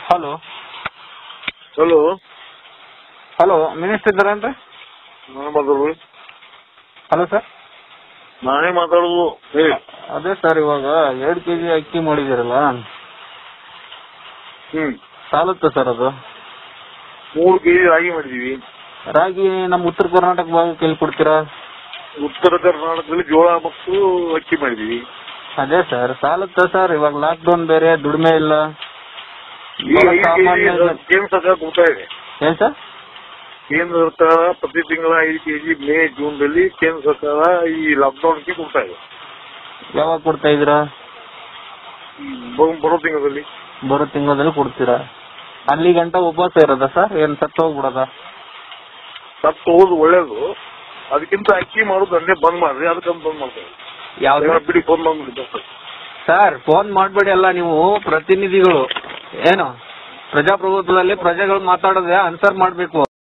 Hello hello hello minister ಇದ್ದಾರೇನ್ರಿ? ನಾನೇ ಮಾತಾಡೋದು. Hello sir. ನಾನೇ ಮಾತಾಡೋದು. ಹೇಳಿ. ಅದೇ ಸರ್, ಇವಾಗ 2 kg ಅಕ್ಕಿ ಮಾಡಿದಿರಲ್ಲ, ಸಾಲುತ್ತೆ ಸರ್ ಅದು? 3 kg ರಾಗಿ ಮಾಡಿದೀವಿ. ರಾಗಿ ನಮ್ಮ ಉತ್ತರ ಕರ್ನಾಟಕ ಭಾಗಕ್ಕೆ ಎಲ್ಲಿ ಕೊಡ್ತೀರಾ? ಉತ್ತರ ಕರ್ನಾಟಕದಲ್ಲಿ ಜೋಳ ಮತ್ತು ಅಕ್ಕಿ ಮಾಡಿದೀವಿ. ಅದೇ ಸರ್, ಸಾಲುತ್ತೆ ಸರ್? ಇವಾಗ ಲಾಕ್ಡೌನ್ ಬೇರೆ, ದುಡಿಮೆ ಇಲ್ಲ. ಕೇಂದ್ರ ಸರ್ಕಾರ ಕೊಡ್ತಾ ಇದೆ. ಏನ್ ಸರ್? ಕೇಂದ್ರ ಸರ್ಕಾರ ಪ್ರತಿ ತಿಂಗಳ 5 kg ಮೇ ಜೂನ್ದಲ್ಲಿ ಕೇಂದ್ರ ಸರ್ಕಾರ ಈ ಲಾಕ್ಡೌನ್ಗೆ ಕೊಡ್ತಾ ಇದೆ. ಯಾವಾಗ ಕೊಡ್ತಾ ಇದೀರಾ? ಬರೋ ತಿಂಗಳಲ್ಲಿ. ಬರೋ ತಿಂಗಳಲ್ಲಿ ಕೊಡ್ತೀರಾ? ಅಲ್ಲಿ ಗಂಟ ಉಪವಾಸ ಇರೋದ ಸರ್? ಏನ್ ಸತ್ತು ಹೋಗ್ಬಿಡದ? ಸತ್ತು ಹೋಗೋದು ಒಳ್ಳೇದು. ಅದಕ್ಕಿಂತ ಅಕ್ಕಿ ಮಾಡೋದು ಅಲ್ಲೇ ಬಂದ್ ಮಾಡ್ರಿ. ಅದಕ್ಕಂತ ಬಂದ್ ಮಾಡ್ತಾರೆ. ಯಾವ್ದು ಬಿಡಿ, ಫೋನ್ ಮಾಡ್ಬಿಡಿ ಸರ್. ಫೋನ್ ಮಾಡ್ಬೇಡಿ ಅಲ್ಲ, ನೀವು ಪ್ರತಿನಿಧಿಗಳು. ಏನು ಪ್ರಜಾಪ್ರಭುತ್ವದಲ್ಲಿ ಪ್ರಜೆಗಳು ಮಾತಾಡೋದೇ ಆನ್ಸರ್ ಮಾಡ್ಬೇಕು.